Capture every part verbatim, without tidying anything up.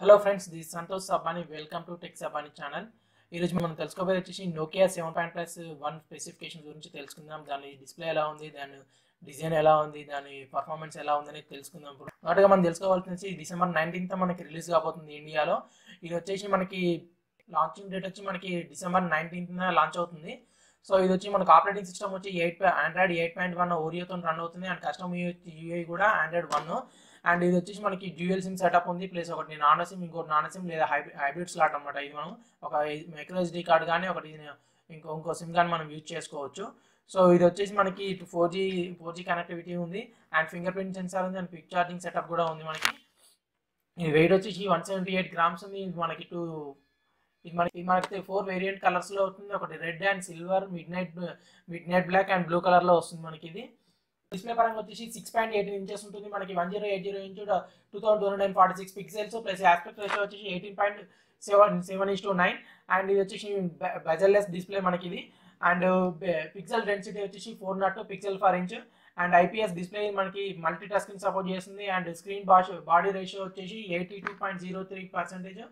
Hello friends, this is Santosh Sabbani. Welcome to Tech Sabbani channel. ఈ రోజు మనం తెలుసుకోబోయే వచ్చేసి Nokia seven point one specification గురించి తెలుసుకుందాం. దాని డిస్ప్లే ఎలా ఉంది, దాని డిజైన్ ఎలా ఉంది, దాని పర్ఫార్మెన్స్ ఎలా ఉంది అనేది తెలుసుకుందాం. మొదటగా మనం తెలుసుకోవాల్సింది డిసెంబర్ నైన్టీన్త్ మనకి రిలీజ్ కాబోతుంది ఇండియాలో. ఇది వచ్చేసి మనకి లాంచింగ్ డేట్ వచ్చి మనకి డిసెంబర్ నైన్టీన్త్ లాంచ్ అవుతుంది. సో ఇది వచ్చి మనకు ఆపరేటింగ్ సిస్టమ్ వచ్చి eight Android eight point one ఓరియోతో రన్ అవుతుంది అండ్ కస్టమ్ యూఐ కూడా ఆండ్రాయిడ్ వన్. అండ్ ఇది వచ్చేసి మనకి డ్యూయల్ సిమ్ సెటప్ ఉంది, ప్లస్ ఒకటి నానో సిమ్ ఇంకోటి నానో సిమ్ లేదా హైబ్రిడ్ హైబ్రిడ్ స్లాట్ అనమాట. ఇది మనం ఒక మైక్రోఎస్డి కార్డ్ కానీ ఒకటి ఇంకో ఇంకో సిమ్ కానీ మనం యూజ్ చేసుకోవచ్చు. సో ఇది వచ్చేసి మనకి four G four G connectivity ఉంది అండ్ ఫింగర్ ప్రింట్ సెన్సార్ ఉంది అండ్ క్విక్ ఛార్జింగ్ సెటప్ కూడా ఉంది మనకి. ఇది వెయిట్ వచ్చేసి వన్ సెవెంటీ ఎయిట్ గ్రామ్స్ ఉంది. ఇది మనకి టూ ఇది మనకి మనకి ఫోర్ వేరియంట్ కలర్స్లో అవుతుంది. ఒకటి red and silver, midnight midnight black and blue కలర్లో వస్తుంది మనకి. ఇది డిస్ప్లే పరంగా వచ్చేసి సిక్స్ పాయింట్ ఎయిటీన్ ఇంచెస్ ఉంటుంది మనకి. One zero eight zero inch two thousand two hundred and forty six pixels plus aspect ratio వచ్చేసి eighteen point seven seven is to nine and ఇది వచ్చేసి బెజల్లెస్ డిస్ప్లే మనకి. ఇది and pixel density వచ్చేసి four nought two pixel per inch and IPS display మనకి multitasking support చేస్తుంది and screen body ratio వచ్చేసి eighty two point zero three percentage.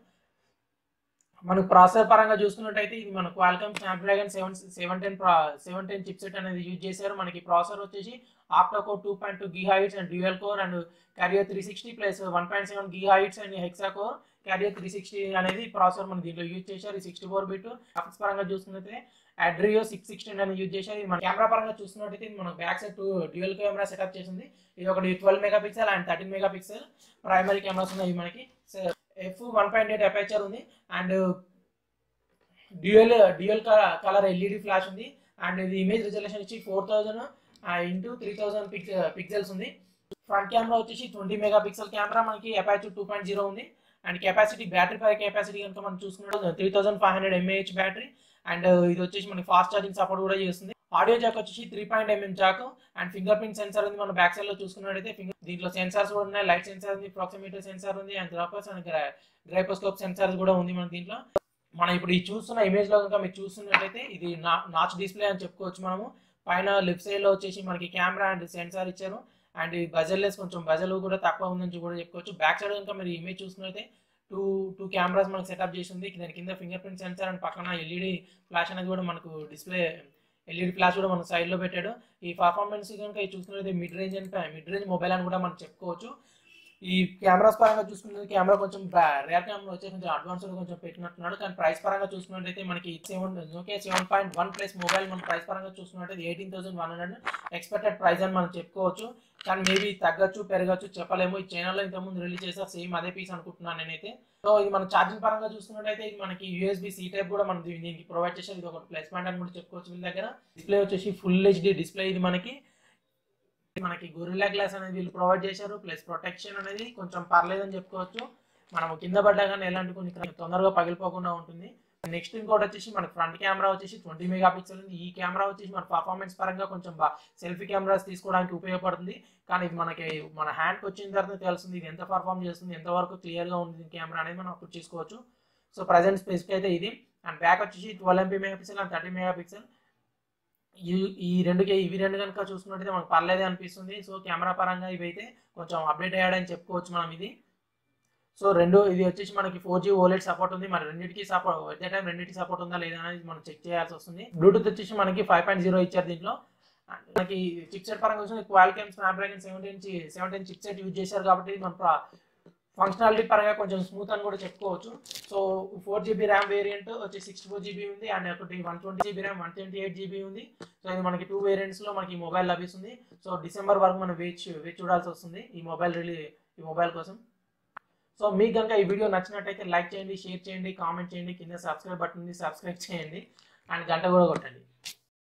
మనకు processor పరంగా చూసుకున్నట్టయితే ఇది మన Qualcomm Snapdragon seven seven ten seven ten chipset అనేది use చేశారు. మనకి ప్రాసెసర్ వచ్చేసి octa-core two point two gigahertz and dual core and carrier three sixty plus one point seven gigahertz and hexa core carrier three sixty అనేది processor మన దీంట్లో use చేశారు. ఈ sixty four bit graphics పరంగా చూసుకున్నట్లయితే అడ్రియో సిక్స్ సిక్స్టీన్ అని use చేశారు. మన కెమెరా పరంగా చూసుకున్నట్టయితే మన back side two dual camera setup చేసింది. ఇది ఒకటి twelve megapixel and thirteen megapixel primary cameras ఉన్నాయి మనకి. F one point eight aperture ఉంది and dual dual colour LED flash ఉంది అండ్ ఇది ఇమేజ్ రిజల్యూషన్ వచ్చి four thousand into three thousand pix pixels ఉంది. ఫ్రంట్ కెమెరా వచ్చేసి twenty megapixel camera మనకి aperture two point zero ఉంది and capacity battery పై capacity కనుక మనం చూసుకున్నట్టు three thousand five hundred mAh battery and ఇది వచ్చేసి మనకి ఫాస్ట్ ఛార్జింగ్ సపోర్ట్ కూడా చేస్తుంది. ఆడియో జాక్ వచ్చేసి three point mm jack and fingerprint sensor ఉంది. మన బ్యాక్ సైడ్ లో చూసుకున్నట్టయితే ఫింగర్ దీంట్లో సెన్సార్స్ కూడా ఉన్నాయి. లైట్ సెన్సార్ ఉంది, ప్రాక్సిమీటర్ సెన్సార్ ఉంది అండ్ గ్రాఫర్స్ అండ్ గ్రైపోస్కోప్ సెన్సార్స్ కూడా ఉంది మన దీంట్లో. మనం ఇప్పుడు ఈ చూస్తున్న ఇమేజ్ లో కనుక మీరు చూస్తున్నట్టయితే ఇది నా నాచ్ డిస్ప్లే అని చెప్పుకోవచ్చు. మనము పైన లెఫ్ట్ సైడ్ లో వచ్చేసి మనకి కెమెరా అండ్ సెన్సార్ ఇచ్చారు అండ్ ఈ బజర్లెస్ కొంచెం బజలు కూడా తక్కువ ఉందని కూడా చెప్పుకోవచ్చు. బ్యాక్ సైడ్ కనుక మీరు ఇమేజ్ చూసుకున్నట్టయితే టూ టూ కెమెరాస్ మనకి సెటప్ చేసి ఉంది. దాని కింద ఫింగర్ ప్రింట్ సెన్సార్ అండ్ పక్కన ఎల్ఈడి ఫ్లాష్ అనేది కూడా మనకు డిస్ప్లే ఎల్ఈడి ఫ్లాష్ కూడా మన సైడ్ లో పెట్టాడు. ఈ పర్ఫార్మెన్స్ కనుక చూసుకున్నట్టయితే మిడ్ రేంజ్ అంటే మిడ్ రేంజ్ మొబైల్ అని కూడా మనం చెప్పుకోవచ్చు. ఈ కెమెరాస్ పరంగా చూసుకున్నది కెమెరా కొంచెం రేర్ కెమెరా వచ్చి కొంచెం అడ్వాన్స్ కొంచెం పెట్టినట్టున్నాడు. కానీ ప్రైస్ పరంగా చూసుకున్నట్టయితే మనకి seven Nokia seven point one plus mobile మన ప్రైస్ పరంగా చూసుకున్నట్టయితే eighteen thousand one hundred expected price అని మనం చెప్పుకోవచ్చు. కానీ మేబీ తగ్గచ్చు పెరగచ్చు చెప్పలేము. ఈ ఛానల్లో ఇంతకుముందు రిలీజ్ చేస్తారు సేమ్ అదే పీస్ అనుకుంటున్నాను నేనైతే. సో ఇది మన ఛార్జింగ్ పరంగా చూసుకున్నట్టయితే ఇది మనకి యూఎస్బీ సి టైప్ కూడా మనం దీనికి ప్రొవైడ్ చేశారు. ఇది ఒక ప్లస్ పాయింట్ అని కూడా చెప్పుకోవచ్చు. వీళ్ళ దగ్గర డిస్ప్లే వచ్చేసి ఫుల్ హెచ్డి డిస్ప్లే. ఇది మనకి మనకి గొరిల్లా గ్లాస్ అనేది వీళ్ళు ప్రొవైడ్ చేశారు. ప్లస్ ప్రొటెక్షన్ అనేది కొంచెం పర్లేదని చెప్పుకోవచ్చు. మనం కింద పడ్డా కానీ ఎలాంటి కొంచెం తొందరగా పగిలిపోకుండా ఉంటుంది. నెక్స్ట్ ఇంకోటి వచ్చేసి మన ఫ్రంట్ కెమెరా వచ్చేసి ట్వంటీ మెగా పిక్సెల్ ఉంది. ఈ కెమెరా వచ్చేసి మన పర్ఫార్మెన్స్ పరంగా కొంచెం సెల్ఫీ కెమెరాస్ తీసుకోవడానికి ఉపయోగపడుతుంది. కానీ ఇది మనకి మన హ్యాండ్కి వచ్చిన తర్వాత తెలుస్తుంది ఇది ఎంత పర్ఫార్మ్ చేస్తుంది, ఎంతవరకు క్లియర్గా ఉంది కెమెరా అనేది మనం అప్పుడు చూసుకోవచ్చు. సో ప్రజెంట్ స్పెసిఫిక్ అయితే ఇది అండ్ బ్యాక్ వచ్చేసి twelve MP megapixel and thirty megapixel. ఈ ఈ రెండుకి ఇవి రెండు కనుక చూసుకున్నట్టయితే మనకు పర్లేదే అనిపిస్తుంది. సో కెమెరా పరంగా ఇవి అయితే కొంచెం అప్డేట్ అయ్యాడని చెప్పుకోవచ్చు మనం ఇది. సో రెండు ఇది వచ్చేసి మనకి ఫోర్ జీ ఓలెడ్ సపోర్ట్ ఉంది. మరి రెండింటికి సపోర్ట్ ఎట్ టైం రెండింటికి సపోర్ట్ ఉందా లేదా అనేది మనం చెక్ చేయాల్సి వస్తుంది. బ్లూటూత్ వచ్చేసి మనకి ఫైవ్ పాయింట్ జీరో ఇచ్చారు దీంట్లో. మనకి చిప్సెట్ పరంగా చూసి Qualcomm Snapdragon seven ten seven ten chipset use చేశారు కాబట్టి మన ఫంక్షనాలిటీ పరంగా కొంచెం స్మూత్ అని కూడా చెప్పుకోవచ్చు. So four GB RAM variant వచ్చి సిక్స్టీ ఫోర్ జీబీ ఉంది అండ్ ఒకటి one twenty GB RAM one twenty eight GB ఉంది. సో ఇది మనకి టూ వేరియంట్స్ లో మనకి మొబైల్ లభిస్తుంది. సో డిసెంబర్ వరకు మనం వేచి వేచి చూడాల్సి వస్తుంది ఈ మొబైల్ రిలీజ్ ఈ మొబైల్ కోసం. సో మీకు కనుక ఈ వీడియో నచ్చినట్టయితే లైక్ చేయండి, షేర్ చేయండి, కామెంట్ చేయండి, కింద సబ్స్క్రైబ్ బటన్ ఉంది సబ్స్క్రైబ్ చేయండి అండ్ గంట కూడా కొట్టండి.